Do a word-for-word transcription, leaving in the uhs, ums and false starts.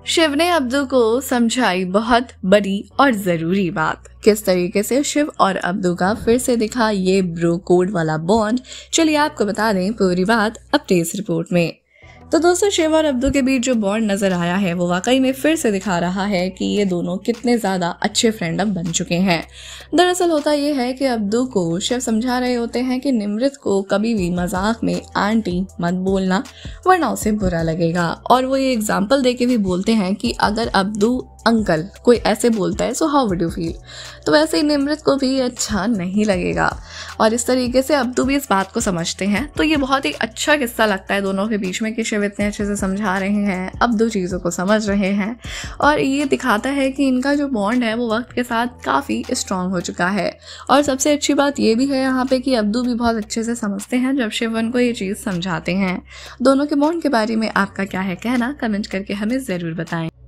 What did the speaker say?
शिव ने अब्दू को समझाई बहुत बड़ी और जरूरी बात। किस तरीके से शिव और अब्दू का फिर से दिखा ये ब्रो कोड वाला बॉन्ड, चलिए आपको बता दें पूरी बात अपने इस रिपोर्ट में। तो दोस्तों, शिव और अब्दू के बीच जो बॉन्ड नजर आया है वो वाकई में फिर से दिखा रहा है कि ये दोनों कितने ज्यादा अच्छे फ्रेंड अब बन चुके हैं। दरअसल होता ये है कि अब्दू को शिव समझा रहे होते हैं कि निमृत को कभी भी मजाक में आंटी मत बोलना वरना उसे बुरा लगेगा, और वो ये एग्जाम्पल देके भी बोलते हैं कि अगर अब्दू अंकल कोई ऐसे बोलता है so how would you feel, तो वैसे ही निमृत को भी अच्छा नहीं लगेगा। और इस तरीके से अब्दू भी इस बात को समझते हैं। तो ये बहुत ही अच्छा किस्सा लगता है दोनों के बीच में कि शिव इतने अच्छे से समझा रहे हैं, अब्दू चीज़ों को समझ रहे हैं, और ये दिखाता है कि इनका जो बॉन्ड है वो वक्त के साथ काफ़ी स्ट्रांग हो चुका है। और सबसे अच्छी बात ये भी है यहाँ पे कि अब्दू भी बहुत अच्छे से समझते हैं जब शिव उनको ये चीज़ समझाते हैं। दोनों के बॉन्ड के बारे में आपका क्या है कहना, कमेंट करके हमें ज़रूर बताएं।